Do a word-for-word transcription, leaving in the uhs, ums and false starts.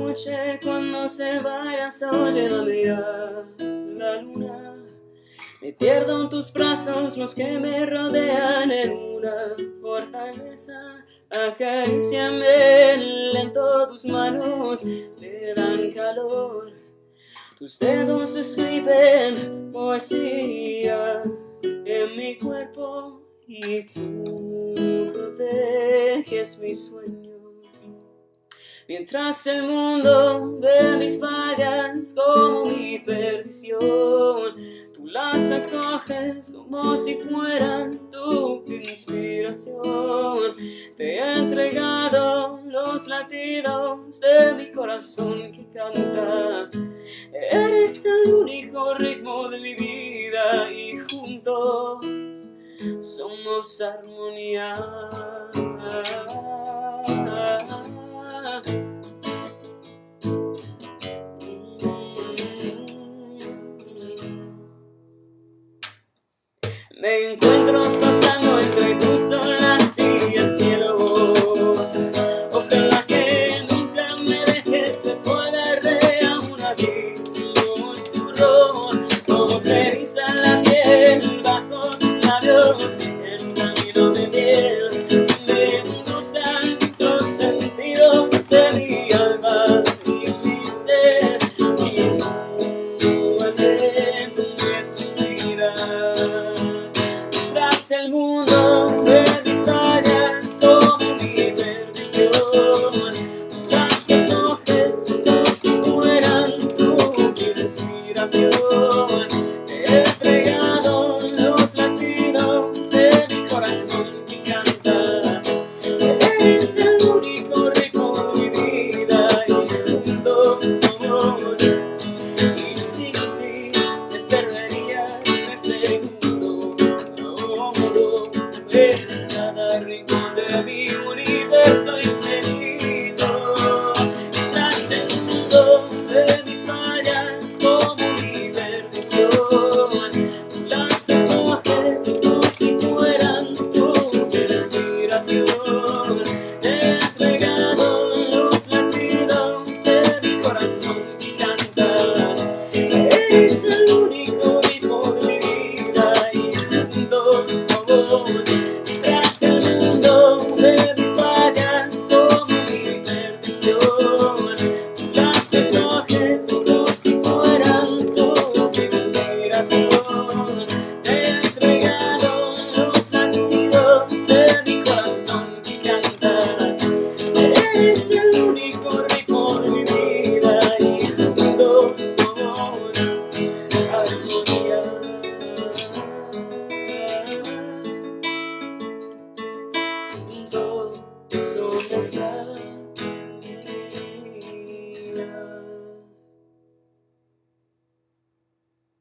noche cuando se vaya solo llévame a la luna. Me pierdo en tus brazos, los que me rodean en una fortaleza. Acaríciame lento, tus manos me dan calor. Tus dedos escriben poesía en mi cuerpo y tú proteges mis sueños. Mientras el mundo ve mis fallas como mi perdición, tú las acoges como si fueran tu inspiración. Te he entregado los latidos de mi corazón que canta. Eres el único ritmo de mi vida y juntos somos armonía.